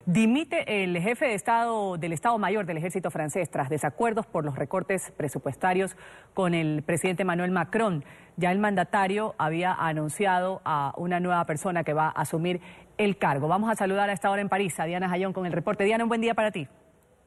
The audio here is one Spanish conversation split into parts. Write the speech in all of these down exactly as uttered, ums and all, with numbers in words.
Dimite el jefe de Estado del Estado Mayor del Ejército francés tras desacuerdos por los recortes presupuestarios con el presidente Emmanuel Macron. Ya el mandatario había anunciado a una nueva persona que va a asumir el cargo. Vamos a saludar a esta hora en París a Diana Jayón con el reporte. Diana, un buen día para ti.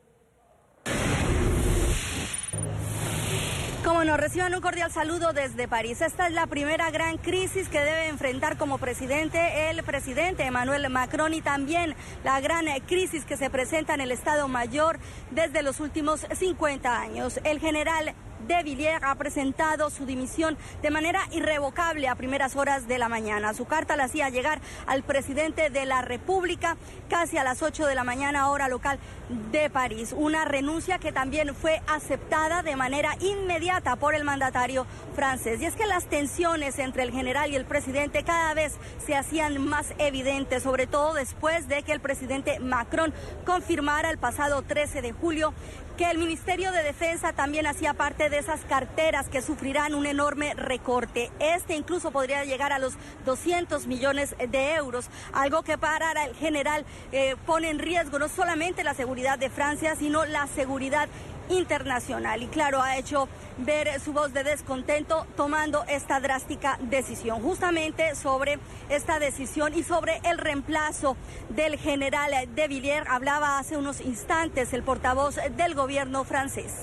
Como nos reciban un cordial saludo desde París. Esta es la primera gran crisis que debe enfrentar como presidente el presidente Emmanuel Macron y también la gran crisis que se presenta en el Estado Mayor desde los últimos cincuenta años. El general de Villiers ha presentado su dimisión de manera irrevocable a primeras horas de la mañana. Su carta la hacía llegar al presidente de la República casi a las ocho de la mañana, hora local de París. Una renuncia que también fue aceptada de manera inmediata por el mandatario francés. Y es que las tensiones entre el general y el presidente cada vez se hacían más evidentes, sobre todo después de que el presidente Macron confirmara el pasado trece de julio que el Ministerio de Defensa también hacía parte de esas carteras que sufrirán un enorme recorte. Este incluso podría llegar a los doscientos millones de euros, algo que para el general eh, pone en riesgo no solamente la seguridad de Francia, sino la seguridad internacional. Y claro, ha hecho ver su voz de descontento tomando esta drástica decisión. Justamente sobre esta decisión y sobre el reemplazo del general de Villiers hablaba hace unos instantes el portavoz del gobierno francés.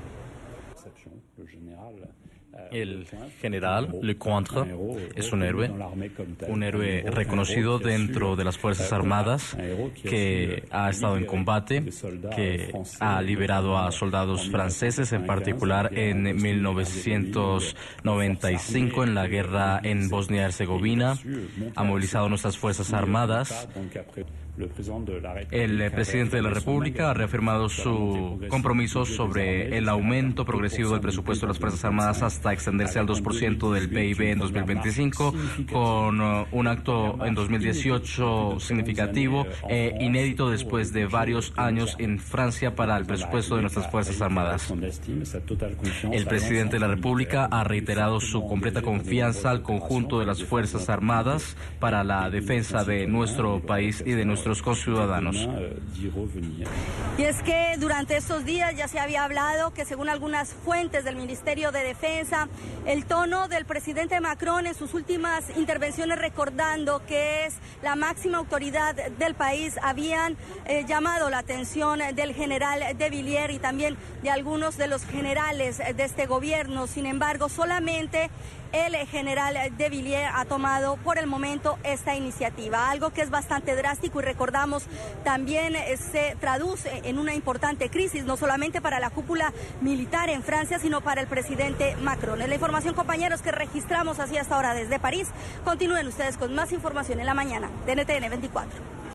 El general Lecointre es un héroe, un héroe reconocido dentro de las Fuerzas Armadas, que ha estado en combate, que ha liberado a soldados franceses, en particular en mil novecientos noventa y cinco en la guerra en Bosnia y Herzegovina, ha movilizado nuestras Fuerzas Armadas. El presidente de la República ha reafirmado su compromiso sobre el aumento progresivo del presupuesto de las Fuerzas Armadas hasta extenderse al dos por ciento del P I B en dos mil veinticinco, con un acto en dos mil dieciocho significativo e inédito después de varios años en Francia para el presupuesto de nuestras Fuerzas Armadas. El presidente de la República ha reiterado su completa confianza al conjunto de las Fuerzas Armadas para la defensa de nuestro país y de nuestros conciudadanos. Y es que durante estos días ya se había hablado que, según algunas fuentes del Ministerio de Defensa, el tono del presidente Macron en sus últimas intervenciones, recordando que es la máxima autoridad del país, habían eh, llamado la atención del general de Villiers y también de algunos de los generales de este gobierno. Sin embargo, solamente el general de Villiers ha tomado por el momento esta iniciativa, algo que es bastante drástico y recordamos también eh, se traduce en una importante crisis, no solamente para la cúpula militar en Francia, sino para el presidente Macron. Es la información, compañeros, que registramos así hasta ahora desde París. Continúen ustedes con más información en la mañana de N T N veinticuatro.